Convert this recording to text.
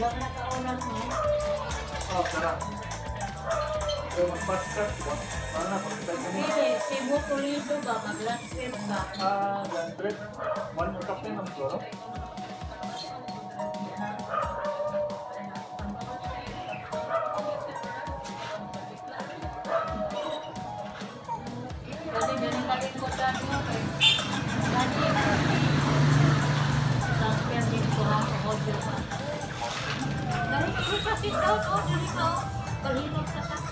Oh, sarap. So, mag-fast-track ba? Paano na? Pag-start ka niya? Hindi, Cebu Pulido ba? Mag-last trip ba? Land trip. One more cup na siguro. Kasi dinikalimbutan mo eh. Kasi, transfer din ko lang sa audio. Dahil ko siya sit out, dali ka. Kalimot ka sa